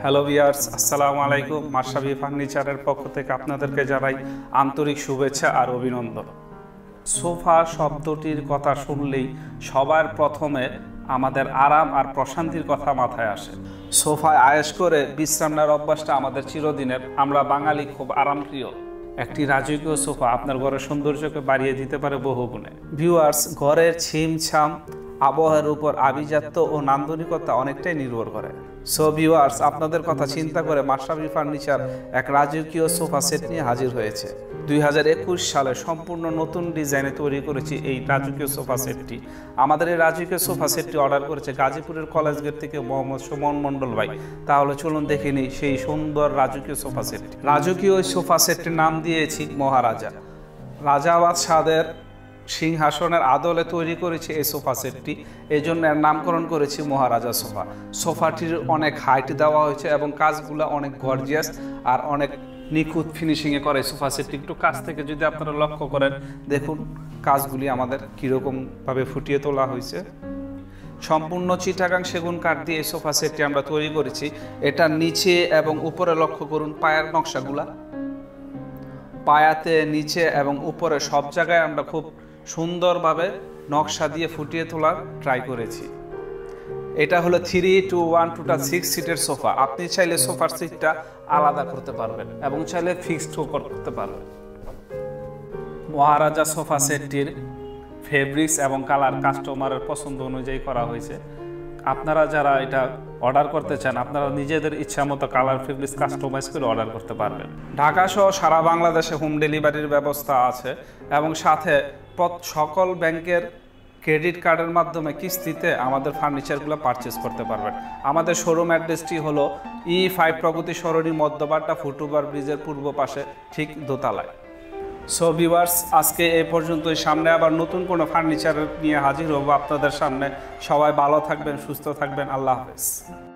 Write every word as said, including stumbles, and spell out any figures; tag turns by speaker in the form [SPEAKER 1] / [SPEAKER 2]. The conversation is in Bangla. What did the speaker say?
[SPEAKER 1] হ্যালো ভিউয়ার্স, আসসালামু আলাইকুম। মাশরাফি ফার্নিচারের পক্ষ থেকে আপনাদেরকে জানাই আন্তরিক শুভেচ্ছা আর অভিনন্দন। সোফা শব্দটির কথা শুনলেই সবার প্রথমে আমাদের আরাম আর প্রশান্তির কথা মাথায় আসে। সোফায় আয়েশ করে বিশ্রাম নেওয়ার অভ্যাসটা আমাদের চিরদিনের। আমরা বাঙালি খুব আরামপ্রিয়। একটি রাজকীয় সোফা আপনার ঘরের সৌন্দর্যকে বাড়িয়ে দিতে পারে বহুগুণে। ভিউয়ার্স, ঘরের ছিমছাম আবহাওয়ার উপর আভিজাত্য ও নান্দনিকতা অনেকটাই নির্ভর করে। সো ভিউয়ার্স, আপনাদের কথা চিন্তা করে মাশরাফি ফার্নিচার এক রাজকীয় সোফা সেট নিয়ে হাজির হয়েছে। দুই হাজার একুশ সালে সম্পূর্ণ নতুন ডিজাইনে তৈরি করেছি এই রাজকীয় সোফা সেটটি। আমাদের এই রাজকীয় সোফা সেটটি অর্ডার করেছে গাজীপুরের কলেজ গেট থেকে মোহাম্মদ সুমন মণ্ডল ভাই। তাহলে চলুন দেখে নিই সেই সুন্দর রাজকীয় সোফা সেটটি। রাজকীয় সোফা সেটটির নাম দিয়েছি মহারাজা। রাজাবাদ স্বাদের সিংহাসনের আদলে তৈরি করেছি এই সোফা সেটটি, এই জন্য এর নামকরণ করেছি মহারাজা সোফা। সোফাটির অনেক হাইট দেওয়া হয়েছে এবং কাজগুলো অনেক গর্জিয়াস আর অনেক নিখুঁত ফিনিশিংয়ে করে সোফা সেটটি। একটু কাছ থেকে যদি আপনারা লক্ষ্য করেন, দেখুন কাজগুলি আমাদের কীরকমভাবে ফুটিয়ে তোলা হয়েছে। সম্পূর্ণ চিটাগাং সেগুন কাঠ দিয়ে এই সোফা সেটটি আমরা তৈরি করেছি। এটার নিচে এবং উপরে লক্ষ্য করুন পায়ের নকশাগুলা। পায়াতে, নিচে এবং উপরে সব জায়গায় আমরা খুব সুন্দরভাবে নকশা দিয়ে ফুটিয়ে তোলার ট্রাই করেছি। এটা হলো থ্রি টু ওয়ান টুটা সিক্স সিটের সোফা। আপনি চাইলে সোফার সিটটা আলাদা করতে পারবেন এবং চাইলে ফিক্সড করতে পারবেন। মহারাজা সোফা সেটটির ফেব্রিক্স এবং কালার কাস্টমারের পছন্দ অনুযায়ী করা হয়েছে। আপনারা যারা এটা অর্ডার করতে চান, আপনারা নিজেদের ইচ্ছা মতো কালার ফেব্রিক্স কাস্টমাইজ করে অর্ডার করতে পারবেন। ঢাকা সহ সারা বাংলাদেশে হোম ডেলিভারির ব্যবস্থা আছে এবং সাথে সকল ব্যাংকের ক্রেডিট কার্ডের মাধ্যমে কিস্তিতে আমাদের ফার্নিচারগুলো পারচেস করতে পারবেন। আমাদের শোরুম অ্যাড্রেসটি হলো ই ফাইভ প্রগতি সরণি মধ্যবাড্ডা ফুটওভার ব্রিজের পূর্ব পাশে, ঠিক দোতলায়। সো ভিউয়ার্স, আজকে এই পর্যন্তই। সামনে আবার নতুন কোনো ফার্নিচার নিয়ে হাজির হব আপনাদের সামনে। সবাই ভালো থাকবেন, সুস্থ থাকবেন। আল্লাহ হাফেজ।